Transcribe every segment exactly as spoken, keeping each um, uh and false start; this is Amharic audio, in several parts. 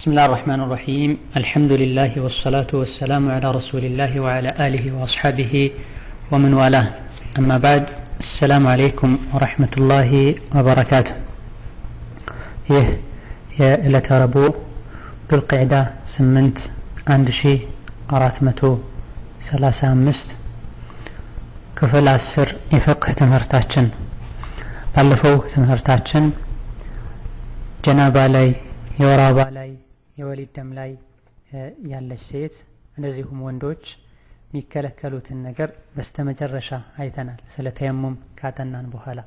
بسم الله الرحمن الرحيم الحمد لله والصلاة والسلام على رسول الله وعلى آله وأصحابه ومن والاه أما بعد السلام عليكم ورحمة الله وبركاته يه يا إلى تربو بالقعدة سمنت عند شيء أرات متو ثلاثة مست كفل عسر يفقه تمهرتاتشن بلفو تمهرتاتشن جنابا لي የወራባ ላይ የወሊድ ደም ላይ ያለች ሴት እንደዚሁም ወንዶች የሚከለከሉትን ነገር በስተመጨረሻ አይተናል። ስለ ተየሙም ካጠናን በኋላ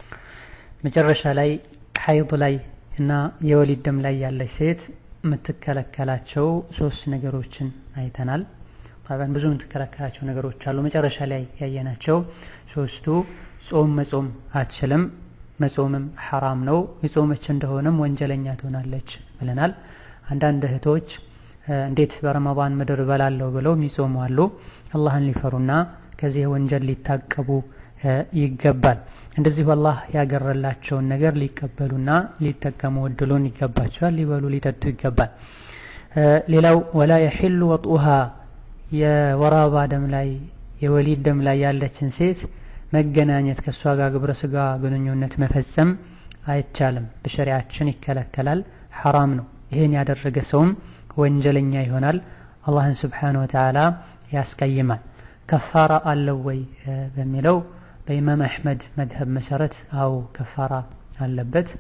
መጨረሻ ላይ ሐይድ ላይ እና የወሊድ ደም ላይ ያለች ሴት የምትከለከላቸው ሶስት ነገሮችን አይተናል። ታዲያ ብዙ የምትከለከላቸው ነገሮች አሉ። መጨረሻ ላይ ያየናቸው ሶስቱ ጾም መጾም አትችልም፣ መጾምም ሐራም ነው፣ የጾመች እንደሆነም ወንጀለኛ ትሆናለች ብለናል። አንዳንድ እህቶች እንዴት በረመዳን ምድር በላለው ብለው የሚጾሙ አሉ። አላህን ሊፈሩና ከዚህ ወንጀል ሊታቀቡ ይገባል። እንደዚሁ አላህ ያገረላቸውን ነገር ሊቀበሉና ሊጠቀሙ እድሉን ይገባቸዋል። ሊበሉ ሊጠጡ ይገባል። ሌላው ወላ يحل وطئها የወራባ ደም ላይ የወሊድ ደም ላይ ያለችን ሴት መገናኘት ከሷ ጋር ግብረ ስጋ ግንኙነት መፈጸም አይቻልም፣ በሸሪዓችን ይከለከላል፣ ሐራም ነው። ይሄን ያደረገ ሰውም ወንጀለኛ ይሆናል፣ አላህን Subhanahu Wa Ta'ala ያስቀይማል። ከፋራ አለው ወይ በሚለው በኢማም አህመድ መዝሀብ መሰረት አው ከፋራ አለበት።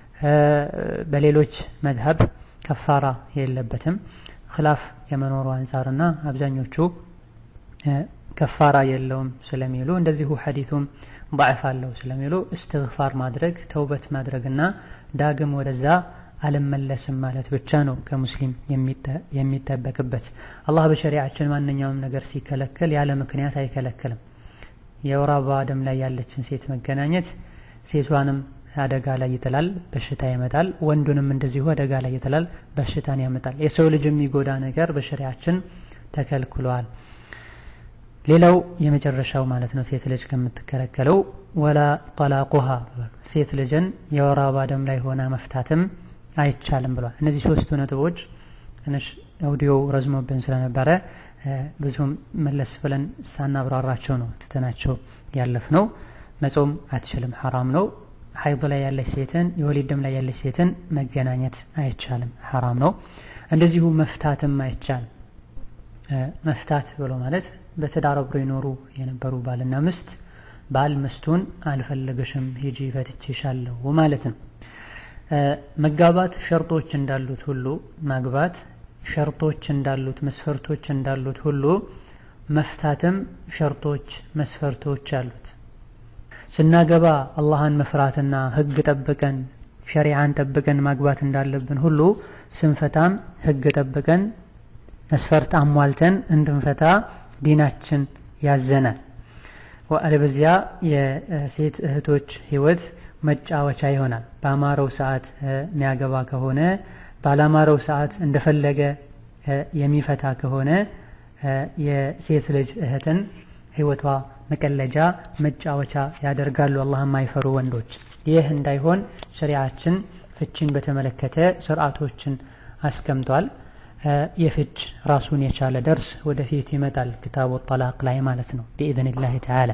በሌሎች መዝሀብ ከፋራ የለበትም። ኺላፍ የመኖሩ አንፃርና አብዛኞቹ ከፋራ የለውም ስለሚሉ እንደዚሁ ሐዲቱም ضعف አለው ስለሚሉ እስትግፋር ማድረግ ተውበት ማድረግና ዳግም ወደዛ አለመለስም ማለት ብቻ ነው ከሙስሊም የሚጠበቅበት። አላህ በሸሪዓችን ማንኛውም ነገር ሲከለከል ያለ ምክንያት አይከለከልም። የወራባ ደም ላይ ያለችን ሴት መገናኘት ሴቷንም አደጋ ላይ ይጥላል፣ በሽታ ያመጣል፣ ወንዱንም እንደዚሁ አደጋ ላይ ይጥላል፣ በሽታን ያመጣል። የሰው ልጅ የሚጎዳ ነገር በሸሪዓችን ተከልክሏል። ሌላው የመጨረሻው ማለት ነው ሴት ልጅ ከምትከለከለው ወላ ጠላቁሃ ሴት ልጅን የወራባ ደም ላይ ሆና መፍታትም አይቻልም ብሏል። እነዚህ ሶስቱ ነጥቦች ትንሽ አውዲዮ ረዝሞብን ስለነበረ ብዙም መለስ ብለን ሳናብራራቸው ነው ትተናቸው ያለፍነው። መጾም አትችልም፣ ሐራም ነው። ሐይድ ላይ ያለች ሴትን የወሊድ ደም ላይ ያለች ሴትን መገናኘት አይቻልም፣ ሐራም ነው። እንደዚሁ መፍታትም አይቻልም። መፍታት ብሎ ማለት በትዳር አብረው ይኖሩ የነበሩ ባልና ሚስት ባል ሚስቱን አልፈልግሽም ሂጂ ፈትቼሻለሁ ማለት ነው። መጋባት ሸርጦች እንዳሉት ሁሉ ማግባት ሸርጦች እንዳሉት መስፈርቶች እንዳሉት ሁሉ መፍታትም ሸርጦች መስፈርቶች አሉት። ስናገባ አላህን መፍራትና ህግ ጠብቀን ሸሪዓን ጠብቀን ማግባት እንዳለብን ሁሉ ስንፈታም ህግ ጠብቀን መስፈርት አሟልተን እንድንፈታ ዲናችን ያዘናል። ወአለበዚያ የሴት እህቶች ህይወት መጫወቻ ይሆናል። በአማረው ሰዓት የሚያገባ ከሆነ ባላማረው ሰዓት እንደፈለገ የሚፈታ ከሆነ የሴት ልጅ እህትን ህይወቷ መቀለጃ መጫወቻ ያደርጋሉ አላህን የማይፈሩ ወንዶች። ይህ እንዳይሆን ሸሪዓችን ፍቺን በተመለከተ ሥርዓቶችን አስቀምጧል። የፍች ራሱን የቻለ ደርስ ወደፊት ይመጣል ክታቡ ጠላቅ ላይ ማለት ነው بإذنላህ ተዓላ።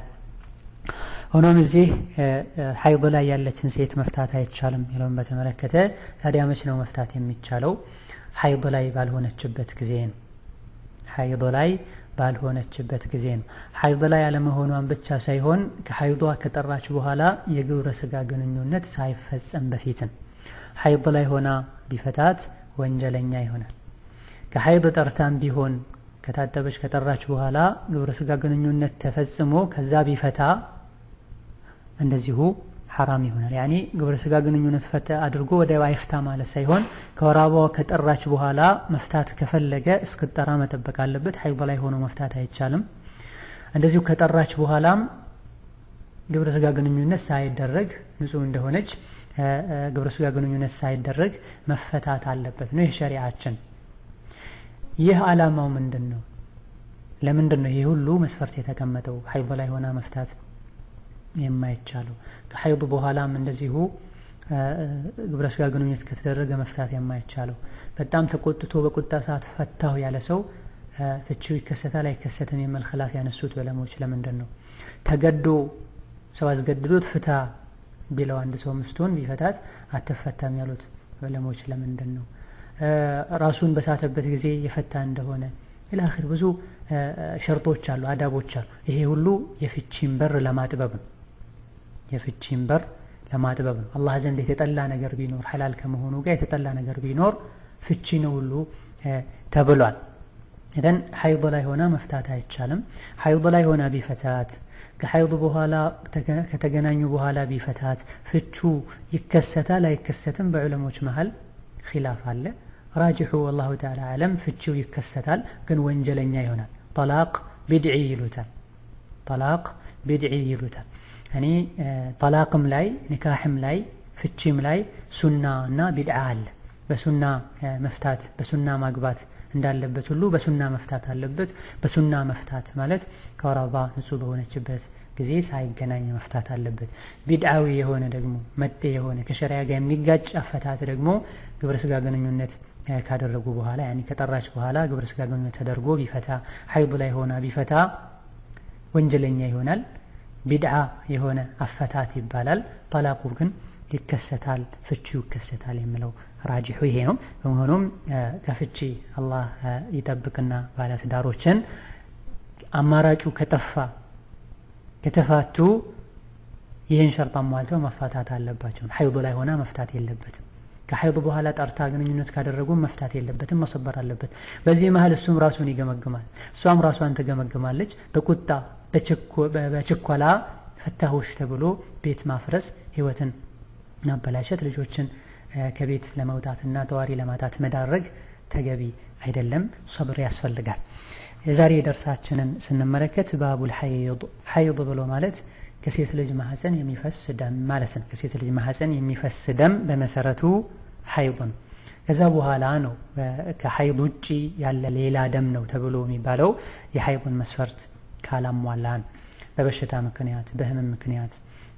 ሆኖም እዚህ ሐይድ ላይ ያለችን ሴት መፍታት አይቻልም የሚለውን በተመለከተ ታዲያ መቼ ነው መፍታት የሚቻለው? ሐይድ ላይ ባልሆነችበት ጊዜ ነው። ሐይድ ላይ ባልሆነችበት ጊዜ ነው። ሐይድ ላይ ያለመሆኗን ብቻ ሳይሆን ከሐይዷ ከጠራች በኋላ የግብረ ስጋ ግንኙነት ሳይፈጸም በፊትም ሐይድ ላይ ሆና ቢፈታት ወንጀለኛ ይሆናል። ከሐይድ ጠርታም ቢሆን ከታጠበች ከጠራች በኋላ ግብረ ስጋ ግንኙነት ተፈጽሞ ከዛ ቢፈታ እንደዚሁ ሐራም ይሆናል። ያኒ ግብረ ስጋ ግንኙነት ፈታ አድርጎ ወደ አይፍታ ማለት ሳይሆን ከወራባው ከጠራች በኋላ መፍታት ከፈለገ እስክጠራ መጠበቅ አለበት። ሐይድ ላይ ሆኖ መፍታት አይቻልም። እንደዚሁ ከጠራች በኋላም ግብረ ስጋ ግንኙነት ሳይደረግ ንጹህ እንደሆነች ግብረ ስጋ ግንኙነት ሳይደረግ መፈታት አለበት ነው የሸሪዓችን። ይህ ዓላማው ምንድነው? ለምንድነው ይሄ ሁሉ መስፈርት የተቀመጠው ሐይድ ላይ ሆና መፍታት የማይቻለው? ከሐይድ በኋላም እንደዚሁ ግብረ ስጋ ግንኙነት ከተደረገ መፍታት የማይቻለው። በጣም ተቆጥቶ በቁጣ ሰዓት ፈታሁ ያለ ሰው ፍቺው ይከሰታል አይከሰትም የሚል ኺላፍ ያነሱት ዑለሞች ለምንድን ነው? ተገዶ ሰው አስገድዶት ፍታ ቢለው አንድ ሰው ሚስቱን ቢፈታት አትፈታም ያሉት ዑለሞች ለምንድን ነው? ራሱን በሳተበት ጊዜ የፈታ እንደሆነ ኢላኺር ብዙ ሸርጦች አሉ፣ አዳቦች አሉ። ይሄ ሁሉ የፍቺን በር ለማጥበብ ነው። የፍቺን በር ለማጥበብ ነው። አላህ ዘንድ የተጠላ ነገር ቢኖር ሐላል ከመሆኑ ጋር የተጠላ ነገር ቢኖር ፍቺ ነው ሁሉ ተብሏል። ኢዘን ሐይድ ላይ ሆና መፍታት አይቻልም። ሐይድ ላይ ሆና ቢፈታት ከሐይድ በኋላ ከተገናኙ በኋላ ቢፈታት ፍቹ ይከሰታል አይከሰትም? በዑለሞች መሃል ኺላፍ አለ። ራጅሑ ወላሁ ተዓላ አለም ፍቺው ይከሰታል፣ ግን ወንጀለኛ ይሆናል። ጠላቅ ቢድዒ ይሉታል። ጠላቅ ቢድዒ ይሉታል። እኔ ጠላቅም ላይ ኒካህም ላይ ፍቺም ላይ ሱና እና ቢድዓ አለ። በሱና መፍታት በሱና ማግባት እንዳለበት ሁሉ በሱና መፍታት አለበት። በሱና መፍታት ማለት ከወር አበባ ንጹህ በሆነችበት ጊዜ ሳይገናኝ መፍታት አለበት። ቢድዓዊ የሆነ ደግሞ መጤ የሆነ ከሸሪዓ ጋር የሚጋጭ አፈታት ደግሞ ግብረ ስጋ ግንኙነት ካደረጉ በኋላ ያኒ ከጠራች በኋላ ግብረ ስጋ ግንኙነት ተደርጎ ቢፈታ ሐይድ ላይ ሆና ቢፈታ ወንጀለኛ ይሆናል። ቢድዓ የሆነ አፈታት ይባላል። ጠላቁ ግን ይከሰታል፣ ፍቺው ይከሰታል የሚለው ራጂሑ ይሄ ነው። በመሆኑም ከፍቺ አላህ ይጠብቅና ባለትዳሮችን አማራጩ ከጠፋ ከተፋቱ ይህን ሸርጥ አሟልተው መፋታት አለባቸው። ሐይድ ላይ ሆና መፍታት የለበትም። ከሐይድ በኋላ ጠርታ ግንኙነት ካደረጉ መፍታት የለበትም፣ መሰበር አለበት። በዚህ መሃል እሱም ራሱን ይገመግማል፣ እሷም ራሷን ትገመግማለች። በቁጣ በችኮላ ፈታሁሽ ተብሎ ቤት ማፍረስ፣ ህይወትን ማበላሸት፣ ልጆችን ከቤት ለመውጣትና ተዋሪ ለማጣት መዳረግ ተገቢ አይደለም። ሰብር ያስፈልጋል። የዛሬ ደርሳችንን ስንመለከት ባቡል ሐይድ ሐይድ ብሎ ማለት ከሴት ልጅ ማህፀን የሚፈስ ደም ማለት ነው። ከሴት ልጅ ማህፀን የሚፈስ ደም በመሰረቱ ሐይድ ነው። ከዛ በኋላ ነው ከሐይድ ውጪ ያለ ሌላ ደም ነው ተብሎ የሚባለው የሐይድን መስፈርት ካላሟላን በበሽታ ምክንያት በህመም ምክንያት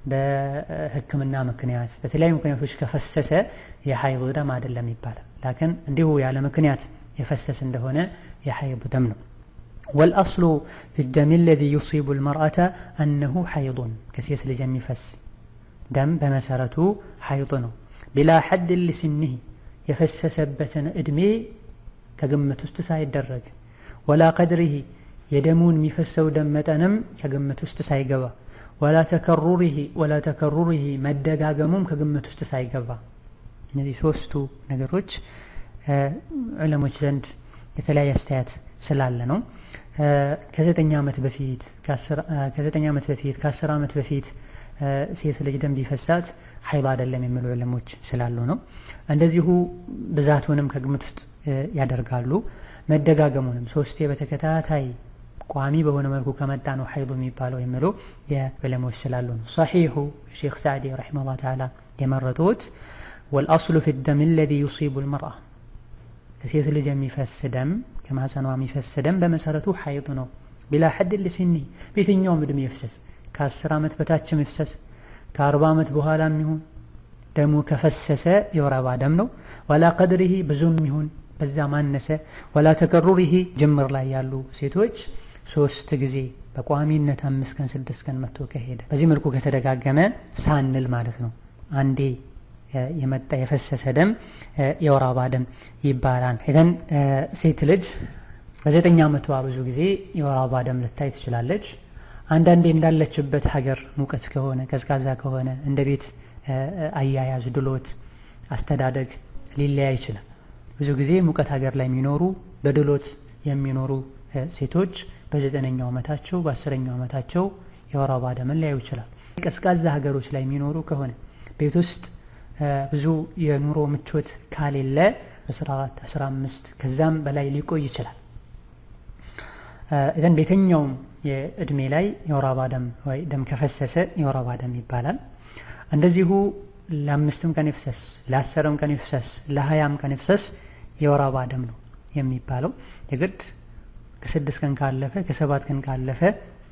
በህክምና ምክንያት በተለያዩ ምክንያቶች ከፈሰሰ የሐይድ ደም አይደለም ይባላል። ላኪን እንዲሁ ያለ ምክንያት የፈሰሰ እንደሆነ የሐይድ ደም ነው። والأصل في الدم الذي يصيب المرأة أنه حيض كسيت لجم فس دم بمسارته حيض بلا حد لسنه يفسس بتن إدمي كجمة استساي الدرج ولا قدره يدمون مفسو دمتنم كجمة استساي جوا ولا تكرره ولا تكرره مدد جموم كجمة استساي جوا نذي ثوستو نجروج علماء جند يتلاقي استات سلالنا ከዘጠኝ ዓመት በፊት ከዘጠኝ ዓመት በፊት ከአስር ዓመት በፊት ሴት ልጅ ደም ቢፈሳት ሐይድ አይደለም የሚሉ ዑለሞች ስላሉ ነው። እንደዚሁ ብዛቱንም ከግምት ውስጥ ያደርጋሉ። መደጋገሙንም ሶስቴ በተከታታይ ቋሚ በሆነ መልኩ ከመጣ ነው ሐይድ የሚባለው የሚሉ የዑለሞች ስላሉ ነው። ሷሂሁ ሼክ ሳዕዲ ረሂመሁላህ ተዓላ የመረጡት والأصل في الدم الذي يصيب المرأة ከሴት ልጅ የሚፈስ ደም ከማህፀኗ የሚፈስ ደም በመሰረቱ ሐይድ ነው። ቢላ ሐድ ለሲኒ በየትኛውም እድሜ ይፍሰስ፣ ከአስር ዓመት በታችም ይፍሰስ፣ ከአርባ ዓመት በኋላም ይሁን ደሙ ከፈሰሰ የወር አበባ ደም ነው። ወላ ቀድሪሂ ብዙም ይሁን በዛ ማነሰ፣ ወላ ተከሩሪሂ ጅምር ላይ ያሉ ሴቶች ሶስት ጊዜ በቋሚነት አምስት ቀን ስድስት ቀን መጥቶ ከሄደ በዚህ መልኩ ከተደጋገመ ሳንል ማለት ነው አንዴ የመጣ የፈሰሰ ደም የወር አበባ ደም ይባላል። ኢዘን ሴት ልጅ በዘጠኝ ዓመቷ ብዙ ጊዜ የወር አበባ ደም ልታይ ትችላለች። አንዳንዴ እንዳለችበት ሀገር ሙቀት ከሆነ ቀዝቃዛ ከሆነ እንደ ቤት አያያዝ፣ ድሎት፣ አስተዳደግ ሊለያይ ይችላል። ብዙ ጊዜ ሙቀት ሀገር ላይ የሚኖሩ በድሎት የሚኖሩ ሴቶች በዘጠነኛው ዓመታቸው በአስረኛው ዓመታቸው የወር አበባ ደምን ሊያዩ ይችላል። ቀዝቃዛ ሀገሮች ላይ የሚኖሩ ከሆነ ቤት ውስጥ ብዙ የኑሮ ምቾት ካሌለ አስራ አራት አስራ አምስት ከዛም በላይ ሊቆይ ይችላል። እዘን በየትኛውም የእድሜ ላይ የወር አበባ ደም ወይ ደም ከፈሰሰ የወር አበባ ደም ይባላል። እንደዚሁ ለአምስትም ቀን ይፍሰስ፣ ለአስርም ቀን ይፍሰስ፣ ለሀያም ቀን ይፍሰስ የወር አበባ ደም ነው የሚባለው። የግድ ከስድስት ቀን ካለፈ ከሰባት ቀን ካለፈ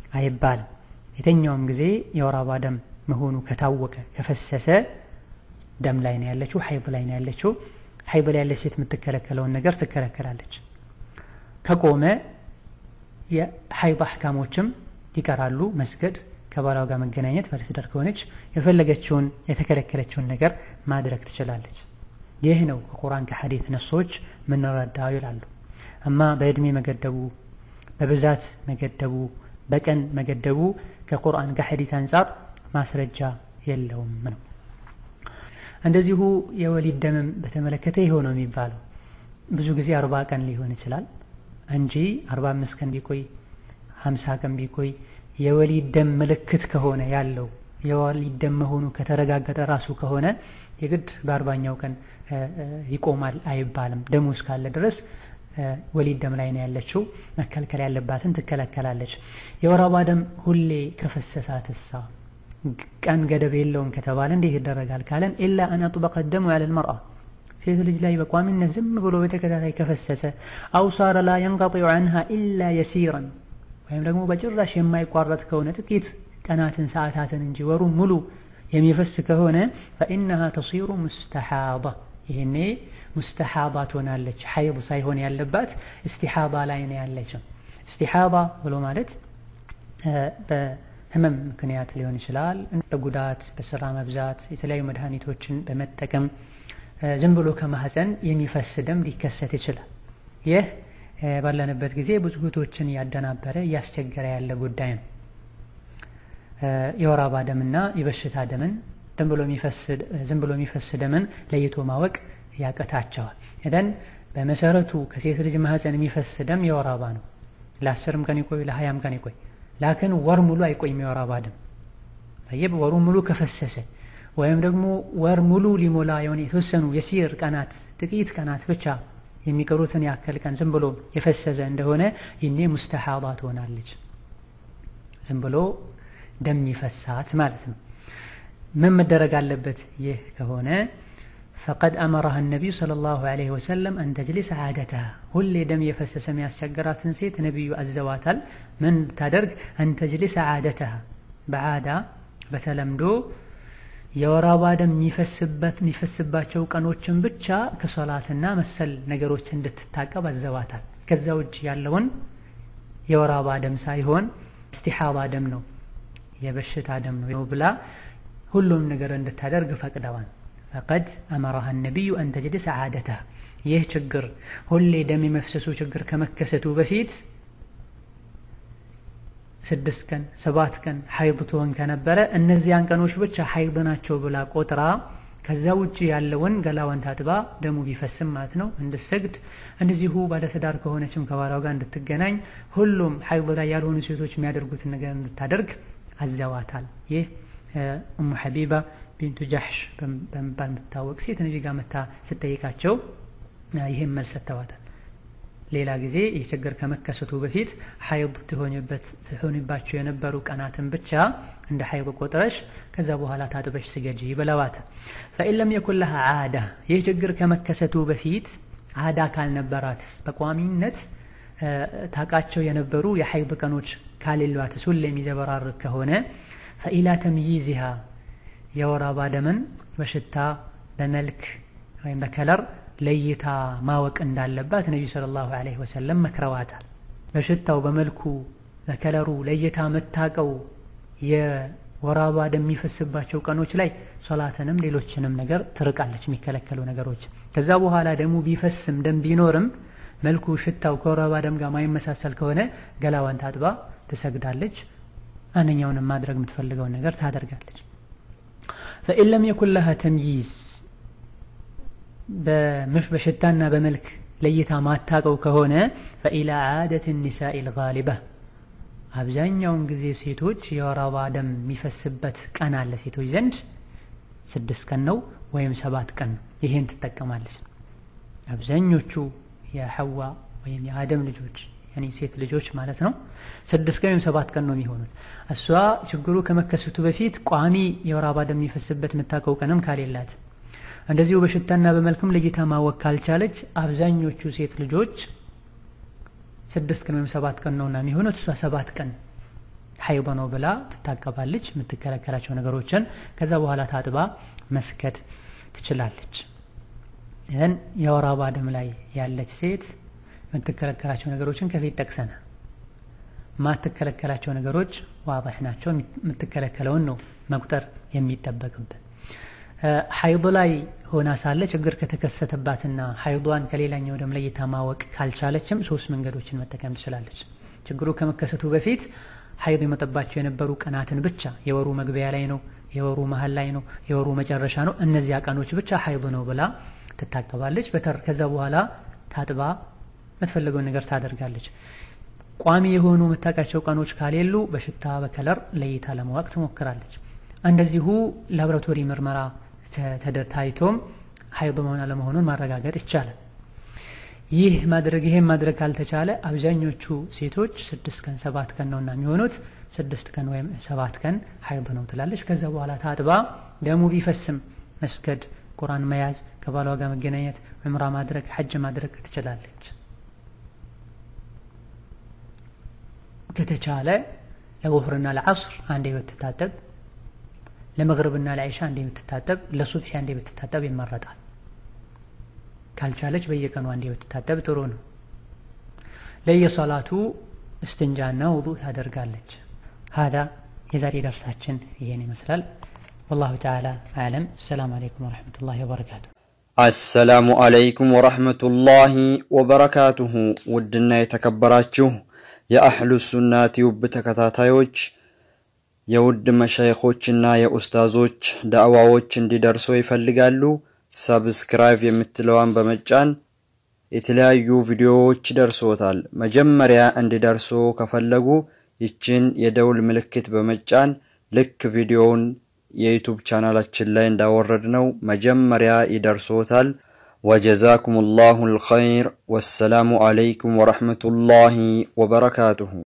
አይባልም። የትኛውም ጊዜ የወር አበባ ደም መሆኑ ከታወቀ ከፈሰሰ ደም ላይ ነው ያለችው ሐይድ ላይ ነው ያለችው ሐይድ ላይ ያለች ሴት የምትከለከለውን ነገር ትከለከላለች ከቆመ የሐይድ አህካሞችም ይቀራሉ መስገድ ከባሏ ጋር መገናኘት ባለትዳር ከሆነች የፈለገችውን የተከለከለችውን ነገር ማድረግ ትችላለች ይህ ነው ከቁርአን ከሐዲስ ነሶች ምን ረዳው ይላሉ አማ በእድሜ መገደቡ በብዛት መገደቡ በቀን መገደቡ ከቁርአን ከሐዲስ አንፃር ማስረጃ የለውም ነው እንደዚሁ የወሊድ ደም በተመለከተ ይሆነው የሚባለው ብዙ ጊዜ አርባ ቀን ሊሆን ይችላል እንጂ አርባ አምስት ቀን ቢቆይ ሀምሳ ቀን ቢቆይ የወሊድ ደም ምልክት ከሆነ ያለው የወሊድ ደም መሆኑ ከተረጋገጠ ራሱ ከሆነ የግድ በአርባኛው ቀን ይቆማል አይባልም ደሙ እስካለ ድረስ ወሊድ ደም ላይ ነው ያለችው መከልከል ያለባትን ትከለከላለች የወር አበባ ደም ሁሌ ከፈሰሳትሳ ቀን ገደብ የለውም ከተባለ እንዴት ይደረጋል ካለን ኢላ አን አጥበቀ الدم على المرأة ሴት ልጅ ላይ በቋሚነት ዝም ብሎ በተከታታይ ከፈሰሰ አው صار لا ينقطع عنها الا يسيرا ወይም ደግሞ በጭራሽ የማይቋረጥ ከሆነ ጥቂት ቀናትን ሰዓታትን እንጂ ወሩ ሙሉ የሚፈስ ከሆነ فانها تصير مستحاضة ይሄኔ مستحاضة ትሆናለች ሐይድ ሳይሆን ያለባት استحاضة ላይ ነው ያለችው استحاضة ብሎ ማለት በህመም ምክንያት ሊሆን ይችላል በጉዳት በስራ መብዛት የተለያዩ መድኃኒቶችን በመጠቀም ዝም ብሎ ከማህፀን የሚፈስ ደም ሊከሰት ይችላል ይህ ባለንበት ጊዜ ብዙ እህቶችን ያደናበረ ያስቸገረ ያለ ጉዳይ ነው የወር አበባ ደምና የበሽታ ደምን ዝም ብሎ የሚፈስ ዝም ብሎ የሚፈስ ደምን ለይቶ ማወቅ ያቀታቸዋል እደን በመሰረቱ ከሴት ልጅ ማህፀን የሚፈስ ደም የወር አበባ ነው ለአስርም ቀን ይቆይ ለሀያም ቀን ይቆይ ላኪን ወር ሙሉ አይቆይም የወር አበባ ደም طيب ወሩ ሙሉ ከፈሰሰ ወይም ደግሞ ወር ሙሉ ሊሞላ የሆነ የተወሰኑ የሲር ቀናት ጥቂት ቀናት ብቻ የሚቀሩትን ያከል ቀን ዝም ብሎ የፈሰሰ እንደሆነ ይኔ ሙስተሐባ ትሆናለች ዝም ብሎ ደም ይፈሳት ማለት ነው ምን መደረግ አለበት ይህ ከሆነ فقد امرها النبي صلى الله عليه وسلم ان تجلس عادتها ሁሌ ደም የፈሰሰ የሚያስቸግራትን ሴት ነብዩ አዘዋታል ምን ታደርግ ان تجلس عادتها بعاده በተለምዶ የወር አበባ ደም የሚፈስበት የሚፈስባቸው ቀኖችን ብቻ ከሶላትና መሰል ነገሮች እንድትታቀብ አዘዋታል ከዛ ውጭ ያለውን የወር አበባ ደም ሳይሆን استحاضة ደም ነው የበሽታ ደም ነው ብላ ሁሉም ነገር እንድታደርግ ፈቅደዋል فقد امرها النبي ان تجلس عادتها ይህ ችግር ሁሌ ደም የመፍሰሱ ችግር ከመከሰቱ በፊት ስድስት ቀን ሰባት ቀን ሐይድ ትሆን ከነበረ እነዚያን ቀኖች ብቻ ሐይድ ናቸው ብላ ቆጥራ ከዛ ውጪ ያለውን ገላዋን ታጥባ ደሙ ቢፈስም ማለት ነው እንድትሰግድ እንደዚሁ ባለትዳር ከሆነችም ከባሏ ጋር እንድትገናኝ ሁሉም ሐይድ ላይ ያልሆኑ ሴቶች የሚያደርጉትን ነገር እንድታደርግ አዘዋታል ይህ ኡሙ ሐቢባ ቢንቱ ጃህሽ በመባል የምትታወቅ ሴት ነብዩ ጋር መታ ስትጠይቃቸው ይሄን መልስ ሰጥተዋታል ሌላ ጊዜ ይህ ችግር ከመከሰቱ በፊት ሐይድ ትሆንበት ትሆንባቸው የነበሩ ቀናትን ብቻ እንደ ሐይድ ቆጥረሽ ከዛ በኋላ ታጥበሽ ስገጂ ብለዋታል فإن لم يكن لها عادة ይህ ችግር ከመከሰቱ በፊት عادة ካልነበራትስ በቋሚነት ታቃቸው የነበሩ የሐይድ ቀኖች ካሌሏትስ ሁሌ የሚዘበራርቅ ከሆነ فإلى تمييزها የወር አበባ ደምን በሽታ በመልክ ወይም በከለር ለይታ ማወቅ እንዳለባት ነብዩ ሰለላሁ ዐለይሂ ወሰለም መክረዋታል በሽታው በመልኩ በከለሩ ለይታ መታቀው የወር አበባ ደም የሚፈስባቸው ቀኖች ላይ ሶላትንም ሌሎችንም ነገር ትርቃለች የሚከለከሉ ነገሮች ከዛ በኋላ ደሙ ቢፈስም ደም ቢኖርም መልኩ ሽታው ከወር አበባ ደም ጋር ማይመሳሰል ከሆነ ገላዋን ታጥባ ትሰግዳለች አንኛውንም ማድረግ የምትፈልገው ነገር ታደርጋለች فإن لم يكن لها تمييز በመሽ በሽታና በመልክ ለይታ ማታቀው ከሆነ فإلى عادة النساء الغالبة አብዛኛውን ጊዜ ሴቶች የወር አበባ ደም የሚፈስበት ቀን አለ ሴቶች ዘንድ ስድስት ቀን ነው ወይም ሰባት ቀን ይሄን ትጠቀማለች አብዛኞቹ የሐዋ ወይም የአደም ልጆች ያኒ ሴት ልጆች ማለት ነው ስድስት ቀን ወይም ሰባት ቀን ነው የሚሆኑት እሷ ችግሩ ከመከሰቱ በፊት ቋሚ የወር አበባ ደም የሚፈስበት መታቀው ቀንም ካሌላት እንደዚሁ በሽታና በመልክም ለይታ ማወቅ ካልቻለች አብዛኞቹ ሴት ልጆች ስድስት ቀን ወይም ሰባት ቀን ነውና የሚሆኑት እሷ ሰባት ቀን ሐይድ ነው ብላ ትታቀባለች የምትከለከላቸው ነገሮችን ከዛ በኋላ ታጥባ መስገድ ትችላለች ይሄን የወር አበባ ደም ላይ ያለች ሴት የምትከለከላቸው ነገሮችን ከፊት ጠቅሰናል ማትከለከላቸው ነገሮች ዋضح ናቸው የምትከለከለውን ነው መቁጠር የሚጠበቅበት ሐይድ ላይ ሆና ሳለ ችግር ከተከሰተባትና ሐይዷን ከሌላኛው ደም ላይ የታማወቅ ካልቻለችም ሶስት መንገዶችን መጠቀም ትችላለች ችግሩ ከመከሰቱ በፊት ሐይድ የመጠባቸው የነበሩ ቀናትን ብቻ የወሩ መግቢያ ላይ ነው የወሩ መሃል ላይ ነው የወሩ መጨረሻ ነው እነዚህ ቀኖች ብቻ ሐይድ ነው ብላ ትታቀባለች በተር ከዛ በኋላ ታጥባ የምትፈልገው ነገር ታደርጋለች ቋሚ የሆኑ መታቃቸው ቀኖች ካሌሉ በሽታ በከለር ለይታ ለማወቅ ትሞክራለች እንደዚሁ ላብራቶሪ ምርመራ ተደርታይቶም ሐይድ መሆን አለመሆኑን ማረጋገጥ ይቻላል ይህ ማድረግ ይሄን ማድረግ ካልተቻለ አብዛኞቹ ሴቶች ስድስት ቀን ሰባት ቀን ነውና የሚሆኑት ስድስት ቀን ወይም ሰባት ቀን ሐይድ ነው ትላለች ከዛ በኋላ ታጥባ ደሙ ቢፈስም መስገድ ቁርአን መያዝ ከባሏ ጋር መገናኘት ዑምራ ማድረግ ሐጅ ማድረግ ትችላለች ከተቻለ ለዙህርና ለዓስር አንዴ ብትታጠብ ለመግሪብና ለኢሻ አንዴ ብትታጠብ ለሱብሂ አንዴ ብትታጠብ ይመረጣል ካልቻለች በየቀኑ አንዴ ብትታጠብ ጥሩ ነው ለየሶላቱ استنجاና ውዱእ ታደርጋለች هذا የዛሬ ደርሳችን ይሄን ይመስላል والله تعالى أعلم السلام عليكم ورحمة الله وبركاته السلام عليكم ورحمة الله وبركاته ودنا يتكبراتشو يا أهل السنة وبتكتاتايوش يود مشايخوچنا يا أستاذوچ دعواوچ እንዲደርሱ ይፈልጋሉ ሰብስክራይብ የምትለዋን በመጫን የተለያዩ ቪዲዮዎች ደርሶታል መጀመሪያ እንዲደርሱ ከፈለጉ ይችን የደውል ምልክት በመጫን ልክ ቪዲዮውን የዩቲዩብ ቻናላችን ላይ እንዳወረድነው መጀመሪያ ይደርሶታል وجزاكم الله الخير والسلام عليكم ورحمة الله وبركاته